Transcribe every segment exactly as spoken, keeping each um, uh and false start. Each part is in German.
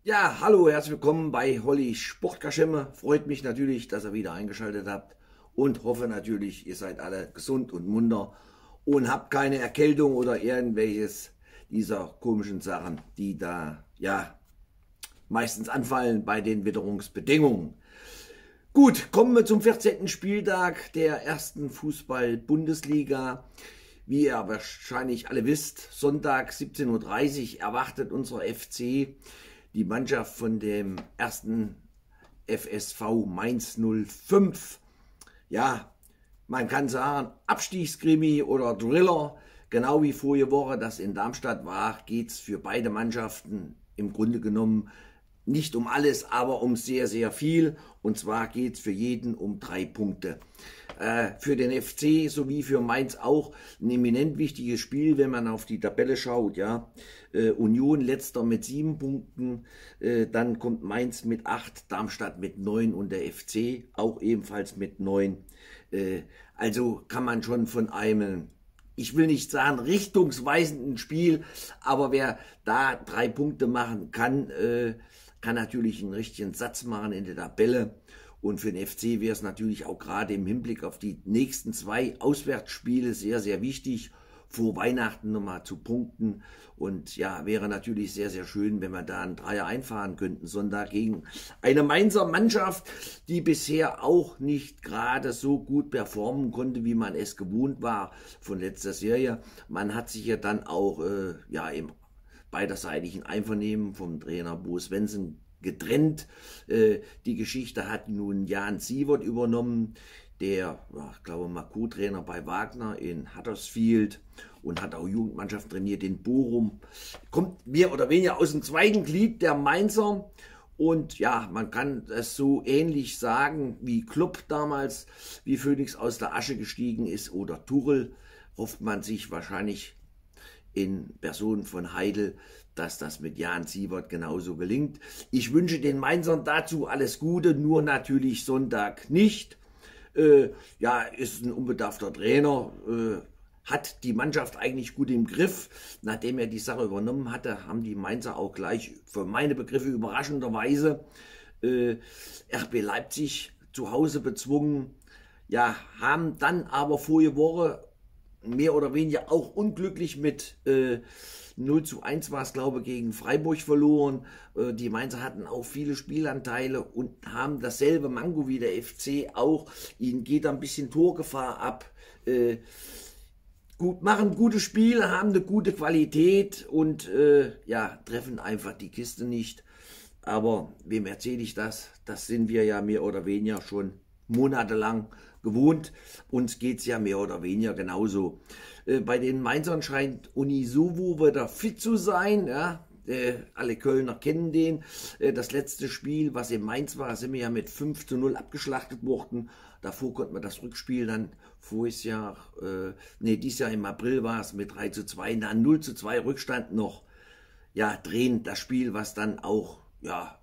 Ja, hallo, herzlich willkommen bei Holly Sportkaschemme. Freut mich natürlich, dass ihr wieder eingeschaltet habt und hoffe natürlich, ihr seid alle gesund und munter und habt keine Erkältung oder irgendwelches dieser komischen Sachen, die da ja meistens anfallen bei den Witterungsbedingungen. Gut, kommen wir zum vierzehnten Spieltag der ersten Fußball-Bundesliga. Wie ihr wahrscheinlich alle wisst, Sonntag siebzehn Uhr dreißig erwartet unser F C die Mannschaft von dem ersten F S V Mainz null fünf. Ja, man kann sagen, Abstiegskrimi oder Thriller. Genau wie vorige Woche das in Darmstadt war, geht es für beide Mannschaften im Grunde genommen nicht um alles, aber um sehr, sehr viel. Und zwar geht es für jeden um drei Punkte. Äh, für den F C sowie für Mainz auch ein eminent wichtiges Spiel, wenn man auf die Tabelle schaut. Ja, äh, Union letzter mit sieben Punkten, äh, dann kommt Mainz mit acht, Darmstadt mit neun und der F C auch ebenfalls mit neun. Äh, also kann man schon von einem, ich will nicht sagen richtungsweisenden Spiel, aber wer da drei Punkte machen kann, äh, kann natürlich einen richtigen Satz machen in der Tabelle. Und für den F C wäre es natürlich auch gerade im Hinblick auf die nächsten zwei Auswärtsspiele sehr, sehr wichtig, vor Weihnachten nochmal zu punkten. Und ja, wäre natürlich sehr, sehr schön, wenn wir da einen Dreier einfahren könnten. Sonntag gegen eine Mainzer Mannschaft, die bisher auch nicht gerade so gut performen konnte, wie man es gewohnt war von letzter Serie. Man hat sich ja dann auch äh, ja, im beiderseitigen Einvernehmen vom Trainer Bo Svensson getrennt. Äh, die Geschichte hat nun Jan Siewert übernommen, der, ja, ich glaube mal, Co-Trainer bei Wagner in Huddersfield und hat auch Jugendmannschaften trainiert in Bochum. Kommt mehr oder weniger aus dem zweiten Glied der Mainzer. Und ja, man kann es so ähnlich sagen, wie Klopp damals, wie Phönix aus der Asche gestiegen ist, oder Tuchel, hofft man sich wahrscheinlich in Person von Heidel, dass das mit Jan Siewert genauso gelingt. Ich wünsche den Mainzern dazu alles Gute, nur natürlich Sonntag nicht. Äh, ja, ist ein unbedarfter Trainer, äh, hat die Mannschaft eigentlich gut im Griff. Nachdem er die Sache übernommen hatte, haben die Mainzer auch gleich, für meine Begriffe überraschenderweise, äh, R B Leipzig zu Hause bezwungen. Ja, haben dann aber vorige Woche mehr oder weniger auch unglücklich mit äh, null zu eins war es, glaube ich, gegen Freiburg verloren. Äh, die Mainzer hatten auch viele Spielanteile und haben dasselbe Manko wie der F C auch. Ihnen geht da ein bisschen Torgefahr ab. Äh, gut, machen gute Spiele, haben eine gute Qualität und äh, ja, treffen einfach die Kiste nicht. Aber wem erzähle ich das? Das sind wir ja mehr oder weniger schon monatelang gewohnt. Uns geht es ja mehr oder weniger genauso. Äh, bei den Mainzern scheint Unisowo wieder fit zu sein. Ja? Äh, alle Kölner kennen den. Äh, das letzte Spiel, was in Mainz war, sind wir ja mit fünf zu null abgeschlachtet worden. Davor konnten wir das Rückspiel dann voriges Jahr, äh, nee, dieses Jahr im April war es mit drei zu zwei, dann null zu zwei Rückstand noch. Ja, drehen das Spiel, was dann auch, ja,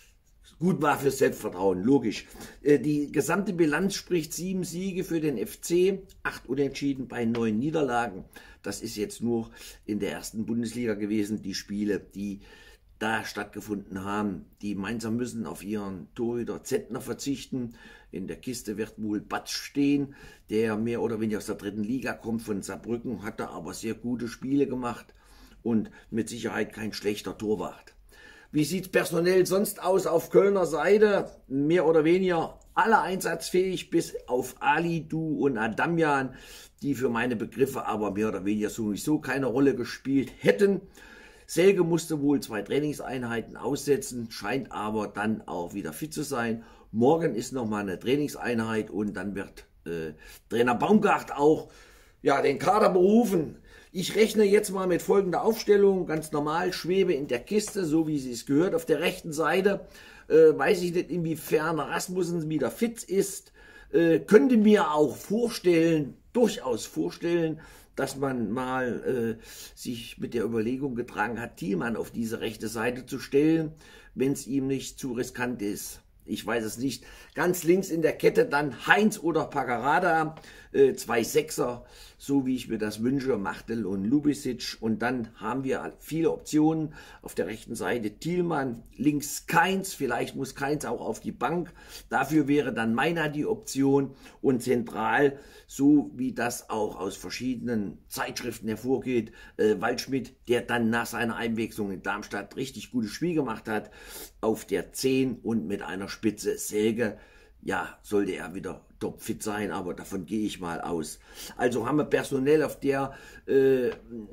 gut war fürs Selbstvertrauen, logisch. Die gesamte Bilanz spricht sieben Siege für den F C, acht Unentschieden bei neun Niederlagen. Das ist jetzt nur in der ersten Bundesliga gewesen, die Spiele, die da stattgefunden haben. Die Mainzer müssen auf ihren Torhüter Zentner verzichten. In der Kiste wird wohl Batz stehen, der mehr oder weniger aus der dritten Liga kommt von Saarbrücken, hat da aber sehr gute Spiele gemacht und mit Sicherheit kein schlechter Torwart. Wie sieht es personell sonst aus auf Kölner Seite? Mehr oder weniger alle einsatzfähig, bis auf Ali, Du und Adamjan, die für meine Begriffe aber mehr oder weniger sowieso keine Rolle gespielt hätten. Selke musste wohl zwei Trainingseinheiten aussetzen, scheint aber dann auch wieder fit zu sein. Morgen ist nochmal eine Trainingseinheit und dann wird äh, Trainer Baumgart auch ja, den Kader berufen. Ich rechne jetzt mal mit folgender Aufstellung, ganz normal, Schwebe in der Kiste, so wie sie es gehört. Auf der rechten Seite äh, weiß ich nicht, inwiefern Rasmussen wieder fit ist. Äh, könnte mir auch vorstellen, durchaus vorstellen, dass man mal äh, sich mit der Überlegung getragen hat, Thielmann auf diese rechte Seite zu stellen, wenn es ihm nicht zu riskant ist. Ich weiß es nicht. Ganz links in der Kette dann Heinz oder Paccarada, äh, zwei Sechser, so wie ich mir das wünsche, Machtel und Lubicic. Und dann haben wir viele Optionen. Auf der rechten Seite Thielmann, links Kainz, vielleicht muss Kainz auch auf die Bank. Dafür wäre dann Meiner die Option. Und zentral, so wie das auch aus verschiedenen Zeitschriften hervorgeht, äh, Waldschmidt, der dann nach seiner Einwechslung in Darmstadt richtig gutes Spiel gemacht hat, auf der zehn und mit einer Spitze Selke. Ja, sollte er wieder topfit sein, aber davon gehe ich mal aus. Also haben wir personell auf der äh,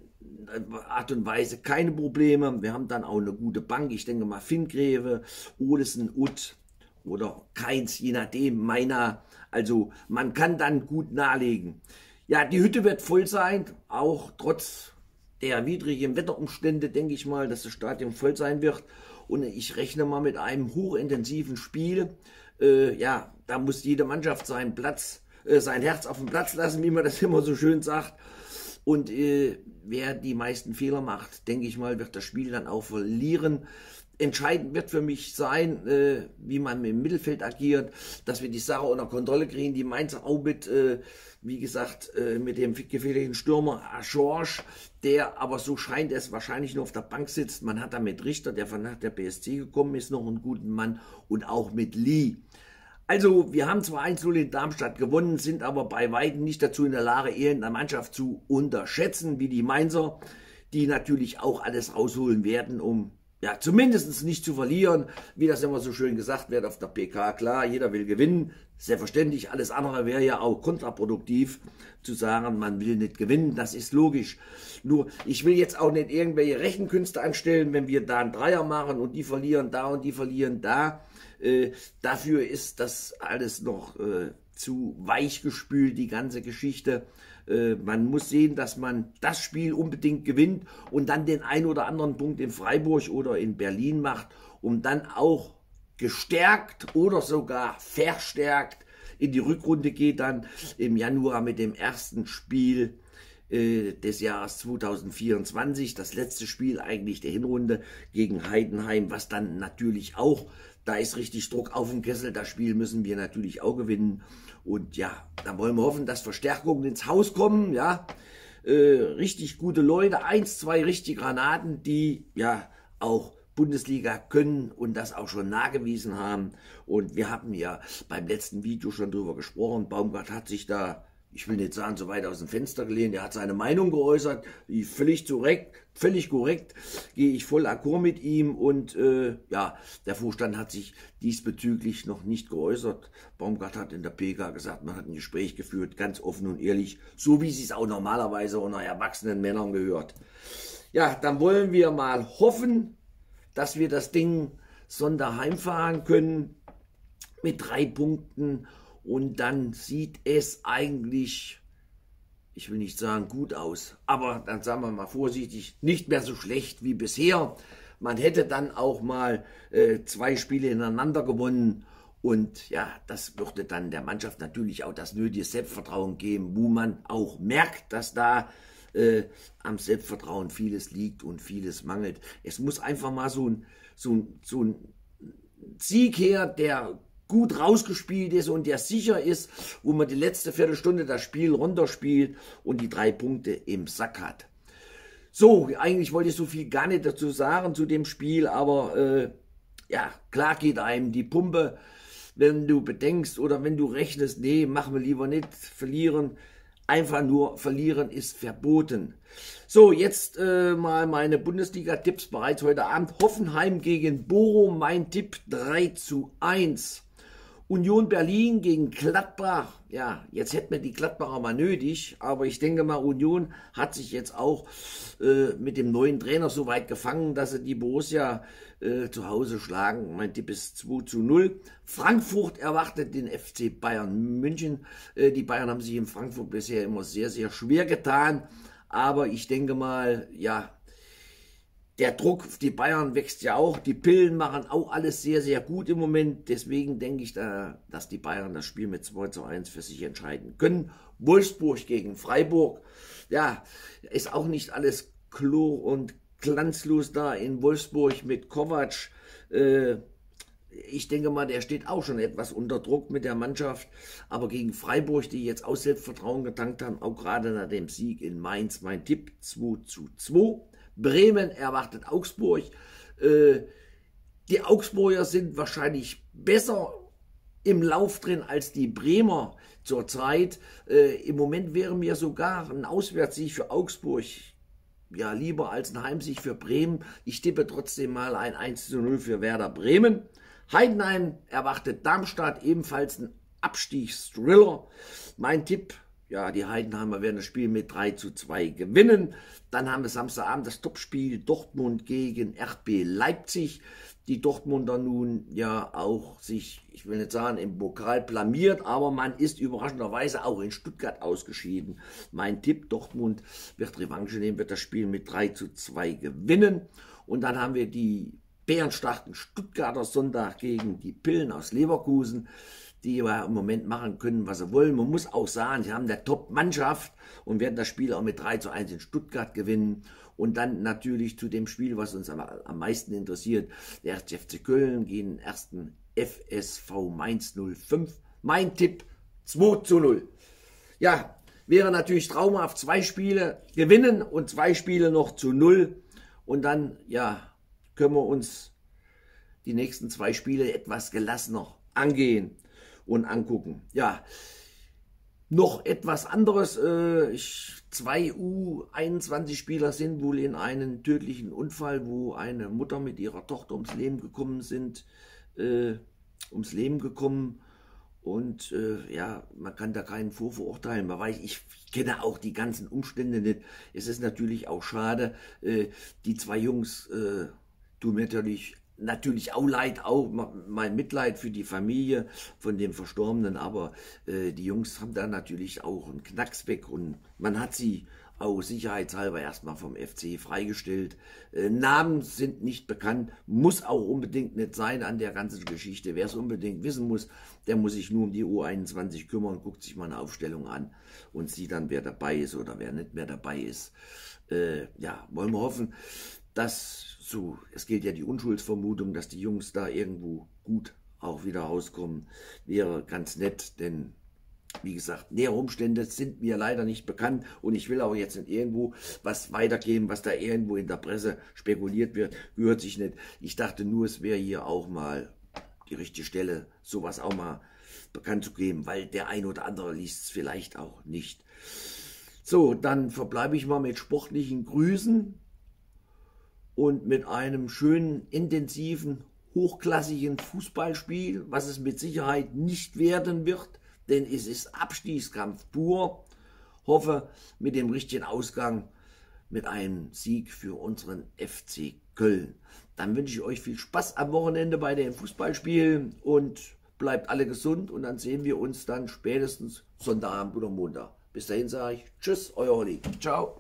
Art und Weise keine Probleme. Wir haben dann auch eine gute Bank. Ich denke mal Finngreve, Olesen, Uth oder Kainz, je nachdem, Meiner. Also man kann dann gut nahelegen. Ja, die Hütte wird voll sein, auch trotz der widrigen Wetterumstände, denke ich mal, dass das Stadion voll sein wird. Und ich rechne mal mit einem hochintensiven Spiel. Äh, ja, da muss jede Mannschaft seinen Platz, äh, sein Herz auf den Platz lassen, wie man das immer so schön sagt. Und äh, wer die meisten Fehler macht, denke ich mal, wird das Spiel dann auch verlieren. Entscheidend wird für mich sein, äh, wie man im Mittelfeld agiert, dass wir die Sache unter Kontrolle kriegen. Die Mainzer auch mit, äh, wie gesagt, äh, mit dem gefährlichen Stürmer George, der aber so scheint es wahrscheinlich nur auf der Bank sitzt. Man hat da mit Richter, der von nach der B S C gekommen ist, noch einen guten Mann und auch mit Lee. Also wir haben zwar eins null in Darmstadt gewonnen, sind aber bei weitem nicht dazu in der Lage, irgendeine Mannschaft zu unterschätzen, wie die Mainzer, die natürlich auch alles rausholen werden, um ja, zumindest nicht zu verlieren, wie das immer so schön gesagt wird auf der P K. Klar, jeder will gewinnen, selbstverständlich, alles andere wäre ja auch kontraproduktiv, zu sagen, man will nicht gewinnen, das ist logisch. Nur, ich will jetzt auch nicht irgendwelche Rechenkünste anstellen, wenn wir da einen Dreier machen und die verlieren da und die verlieren da. Äh, dafür ist das alles noch äh, zu weich gespült, die ganze Geschichte. Man muss sehen, dass man das Spiel unbedingt gewinnt und dann den ein oder anderen Punkt in Freiburg oder in Berlin macht, um dann auch gestärkt oder sogar verstärkt in die Rückrunde geht, dann im Januar mit dem ersten Spiel äh, des Jahres zweitausendvierundzwanzig, das letzte Spiel eigentlich der Hinrunde gegen Heidenheim, was dann natürlich auch, da ist richtig Druck auf dem Kessel, das Spiel müssen wir natürlich auch gewinnen. Und ja, da wollen wir hoffen, dass Verstärkungen ins Haus kommen, ja, äh, richtig gute Leute, eins, zwei richtige Granaten, die ja auch Bundesliga können und das auch schon nachgewiesen haben. Und wir haben ja beim letzten Video schon drüber gesprochen, Baumgart hat sich da, ich will nicht sagen, so weit aus dem Fenster gelehnt, er hat seine Meinung geäußert, die völlig korrekt, völlig korrekt, gehe ich voll d'accord mit ihm und äh, ja, der Vorstand hat sich diesbezüglich noch nicht geäußert. Baumgart hat in der P K gesagt, man hat ein Gespräch geführt, ganz offen und ehrlich, so wie sie es auch normalerweise unter erwachsenen Männern gehört. Ja, dann wollen wir mal hoffen, dass wir das Ding Sonntag heimfahren können mit drei Punkten. Und dann sieht es eigentlich, ich will nicht sagen gut aus, aber dann sagen wir mal vorsichtig, nicht mehr so schlecht wie bisher. Man hätte dann auch mal äh, zwei Spiele ineinander gewonnen und ja, das würde dann der Mannschaft natürlich auch das nötige Selbstvertrauen geben, wo man auch merkt, dass da äh, am Selbstvertrauen vieles liegt und vieles mangelt. Es muss einfach mal so ein, so ein, so ein Sieg her, der gut rausgespielt ist und der sicher ist, wo man die letzte Viertelstunde das Spiel runterspielt und die drei Punkte im Sack hat. So, eigentlich wollte ich so viel gar nicht dazu sagen zu dem Spiel, aber äh, ja, klar geht einem die Pumpe, wenn du bedenkst oder wenn du rechnest, nee, machen wir lieber nicht, verlieren. Einfach nur verlieren ist verboten. So, jetzt äh, mal meine Bundesliga-Tipps bereits heute Abend. Hoffenheim gegen Bochum, mein Tipp drei zu eins. Union Berlin gegen Gladbach. Ja, jetzt hätten wir die Gladbacher mal nötig, aber ich denke mal, Union hat sich jetzt auch äh, mit dem neuen Trainer so weit gefangen, dass sie die Borussia äh, zu Hause schlagen. Mein Tipp ist zwei zu null. Frankfurt erwartet den F C Bayern München. Äh, die Bayern haben sich in Frankfurt bisher immer sehr, sehr schwer getan, aber ich denke mal, ja, der Druck auf die Bayern wächst ja auch. Die Pillen machen auch alles sehr, sehr gut im Moment. Deswegen denke ich, da, dass die Bayern das Spiel mit zwei zu eins für sich entscheiden können. Wolfsburg gegen Freiburg. Ja, ist auch nicht alles Chlor und glanzlos da in Wolfsburg mit Kovac. Äh, ich denke mal, der steht auch schon etwas unter Druck mit der Mannschaft. Aber gegen Freiburg, die jetzt auch Selbstvertrauen getankt haben, auch gerade nach dem Sieg in Mainz, mein Tipp zwei zu zwei. Bremen erwartet Augsburg. Äh, die Augsburger sind wahrscheinlich besser im Lauf drin als die Bremer zurzeit. Äh, Im Moment wäre mir sogar ein Auswärtssieg für Augsburg ja lieber als ein Heimsieg für Bremen. Ich tippe trotzdem mal ein eins zu null für Werder Bremen. Heidenheim erwartet Darmstadt, ebenfalls ein Abstiegsthriller. Mein Tipp, ja, die Heidenheimer werden das Spiel mit drei zu zwei gewinnen. Dann haben wir Samstagabend das Topspiel Dortmund gegen R B Leipzig. Die Dortmunder nun ja auch sich, ich will nicht sagen, im Pokal blamiert, aber man ist überraschenderweise auch in Stuttgart ausgeschieden. Mein Tipp, Dortmund wird Revanche nehmen, wird das Spiel mit drei zu zwei gewinnen. Und dann haben wir die bärenstarken Stuttgarter Sonntag gegen die Pillen aus Leverkusen, die ja im Moment machen können, was sie wollen. Man muss auch sagen, sie haben eine Top-Mannschaft und werden das Spiel auch mit drei zu eins in Stuttgart gewinnen. Und dann natürlich zu dem Spiel, was uns am, am meisten interessiert, der erste F C Köln gegen den ersten F S V Mainz null fünf. Mein Tipp zwei zu null. Ja, wäre natürlich traumhaft, zwei Spiele gewinnen und zwei Spiele noch zu null. Und dann, ja, können wir uns die nächsten zwei Spiele etwas gelassener angehen und angucken. Ja, noch etwas anderes. Äh, ich, zwei U einundzwanzig Spieler sind wohl in einen tödlichen Unfall, wo eine Mutter mit ihrer Tochter ums Leben gekommen sind, äh, ums Leben gekommen. Und äh, ja, man kann da keinen vorverurteilen. Man weiß, ich kenne auch die ganzen Umstände nicht. Es ist natürlich auch schade. Äh, die zwei Jungs äh, tun mir natürlich Natürlich auch leid, auch mein Mitleid für die Familie von dem Verstorbenen, aber äh, die Jungs haben da natürlich auch einen Knacks weg und man hat sie auch sicherheitshalber erstmal vom F C freigestellt. Äh, Namen sind nicht bekannt, muss auch unbedingt nicht sein an der ganzen Geschichte. Wer es unbedingt wissen muss, der muss sich nur um die U einundzwanzig kümmern, guckt sich mal eine Aufstellung an und sieht dann, wer dabei ist oder wer nicht mehr dabei ist. Äh, ja, wollen wir hoffen, dass so, es gilt ja die Unschuldsvermutung, dass die Jungs da irgendwo gut auch wieder rauskommen, wäre ganz nett, denn wie gesagt, nähere Umstände sind mir leider nicht bekannt und ich will auch jetzt nicht irgendwo was weitergeben, was da irgendwo in der Presse spekuliert wird, gehört sich nicht. Ich dachte nur, es wäre hier auch mal die richtige Stelle, sowas auch mal bekannt zu geben, weil der ein oder andere liest es vielleicht auch nicht. So, dann verbleibe ich mal mit sportlichen Grüßen und mit einem schönen, intensiven, hochklassigen Fußballspiel, was es mit Sicherheit nicht werden wird, denn es ist Abstiegskampf pur. Hoffe mit dem richtigen Ausgang, mit einem Sieg für unseren F C Köln. Dann wünsche ich euch viel Spaß am Wochenende bei den Fußballspielen und bleibt alle gesund und dann sehen wir uns dann spätestens Sonntagabend oder Montag. Bis dahin sage ich Tschüss, euer Olli. Ciao.